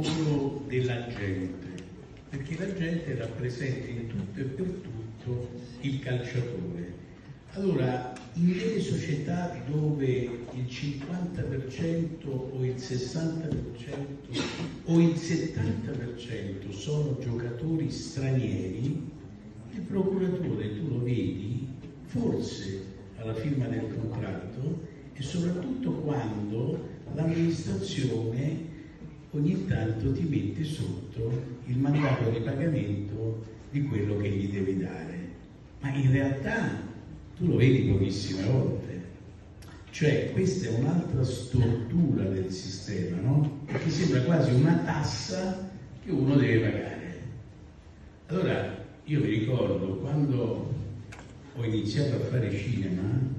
ruolo della gente, perché la gente rappresenta in tutto e per tutto il calciatore. Allora, in delle società dove il 50% o il 60% o il 70% sono giocatori stranieri, il procuratore, tu lo vedi, forse alla firma del contratto e soprattutto quando l'amministrazione ogni tanto ti mette sotto il mandato di pagamento di quello che gli devi dare. Ma in realtà tu lo vedi pochissime volte. Cioè, questa è un'altra stortura del sistema, no? Perché sembra quasi una tassa che uno deve pagare. Allora, io mi ricordo quando ho iniziato a fare cinema,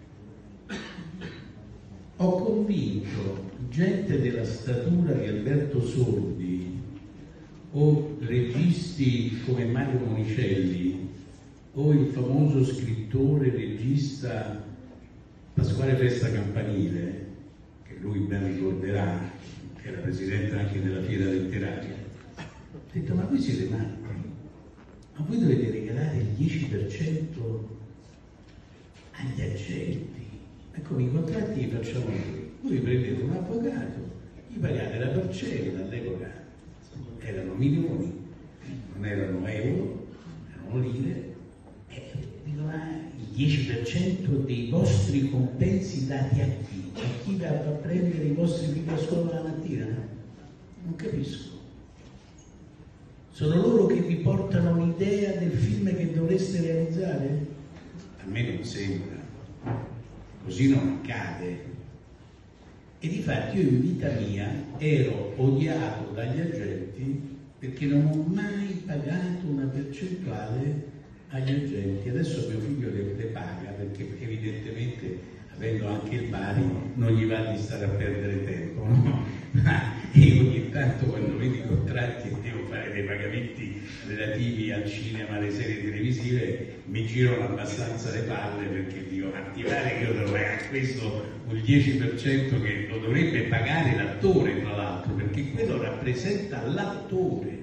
ho convinto gente della statura di Alberto Sordi o registi come Mario Monicelli o il famoso scrittore e regista Pasquale Festa Campanile, che lui ben ricorderà, che era presidente anche della fiera letteraria. Ho detto, ma voi siete matti? Ma voi dovete regalare il 10% agli agenti? Ecco, i contratti li facciamo noi. Voi prendete un avvocato, gli pagate la parcella, all'epoca erano milioni, non erano euro, erano lire, e dico, il 10% dei vostri compensi dati a chi? A chi va a prendere i vostri figli a scuola la mattina? Non capisco. Sono loro che vi portano l'idea del film che dovreste realizzare? A me non sembra. Così non accade. E difatti io in vita mia ero odiato dagli agenti perché non ho mai pagato una percentuale agli agenti. Adesso mio figlio le paga perché evidentemente, avendo anche il Bari, non gli va di stare a perdere tempo, no? E ogni tanto quando vedo i contratti e devo fare dei pagamenti relativi al cinema, alle serie televisive, mi girano abbastanza le palle perché dico, ma ti pare che io devo pagare a questo un 10% che lo dovrebbe pagare l'attore, tra l'altro, perché quello rappresenta l'attore.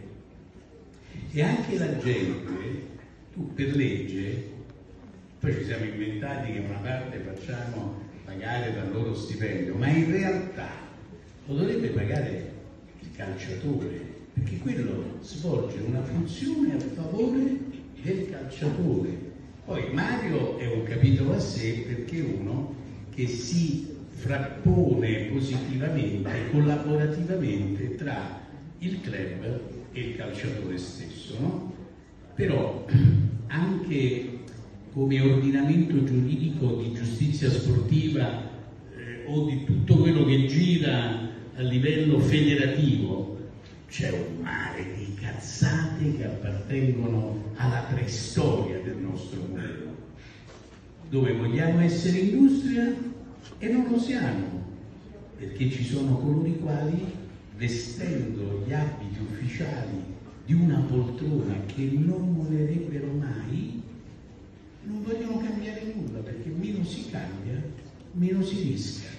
E anche la gente, tu per legge, poi ci siamo inventati che una parte facciamo pagare dal loro stipendio, ma in realtà lo dovrebbe pagare il calciatore, perché quello svolge una funzione a favore del calciatore. Poi Mario è un capitolo a sé perché è uno che si frappone positivamente, collaborativamente tra il club e il calciatore stesso, no? Però anche come ordinamento giuridico di giustizia sportiva o di tutto quello che gira a livello federativo, c'è un mare di cazzate che appartengono alla preistoria del nostro mondo, dove vogliamo essere industria e non lo siamo, perché ci sono coloro i quali, vestendo gli abiti ufficiali di una poltrona che non volerebbero mai, non vogliono cambiare nulla, perché meno si cambia, meno si rischia.